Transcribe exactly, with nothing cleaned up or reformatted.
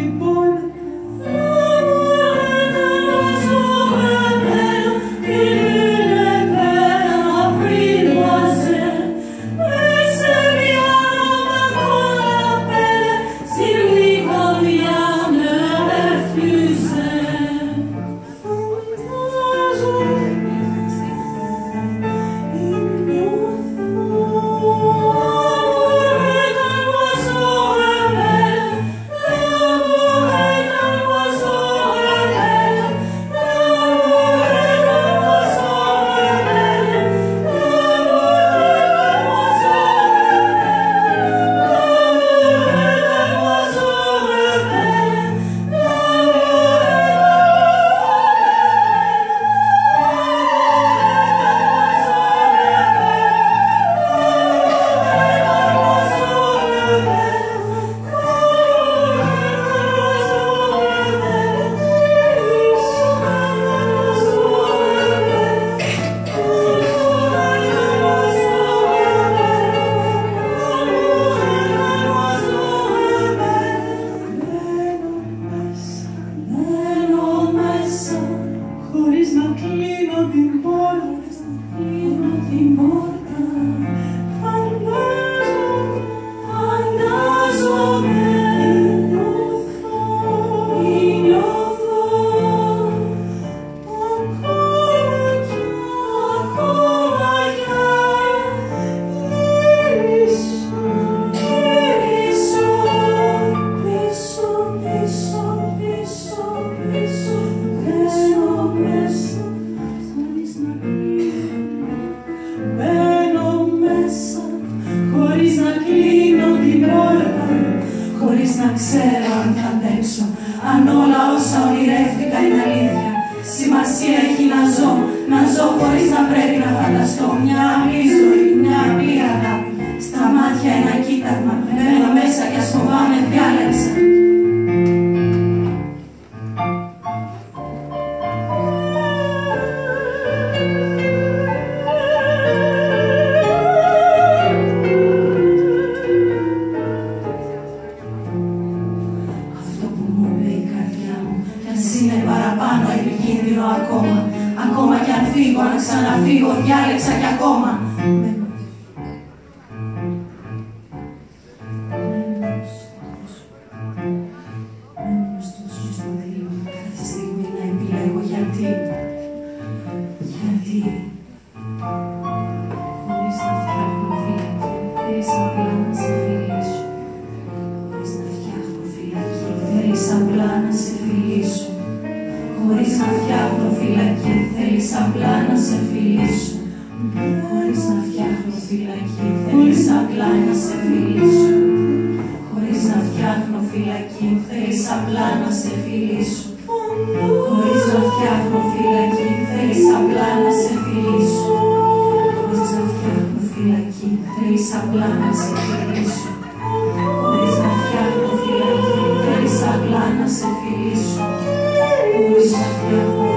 χωρίς να ξέρω αν θα αντέξω, αν όλα όσα ονειρεύτηκα είναι αλήθεια. Σημασία έχει να ζω, να ζω χωρίς να πρέπει να φανταστώ. Μια απλή ζωή, μια απλή αγάπη, στα μάτια ένα κοίταγμα, μπαίνω μέσα κι ας φοβάμαι διάλεξα. Είναι παραπάνω επικίνδυνο ακόμα. Ακόμα κι αν φύγω, αν ξαναφύγω, διάλεξα κι ακόμα. Κάθε στιγμή να επιλέγω γιατί. Γιατί. Χωρίς να φτιάχνω φυλακή, θέλεις απλά να σε φιλήσω. Χωρίς να φτιάχνω φυλακή, θέλεις απλά να σε φιλήσω. Χωρίς να φτιάχνω φυλακή, θέλεις απλά να σε φιλήσω. Χωρίς να φτιάχνω φυλακή, θέλεις απλά να σε φιλήσω. Χωρίς να φτιάχνω φυλακή, θέλεις απλά να σε φιλήσω. Χωρίς να φτιάχνω φυλακή, θέλεις απλά να σε φιλήσω. Χωρίς να φτιάχνω φυλακή, θέλεις απλά να σε φιλήσω. Χωρίς να φτιάχνω φυλακή, θέλεις απλά να σε φιλήσω. Χωρίς να φτιάχνω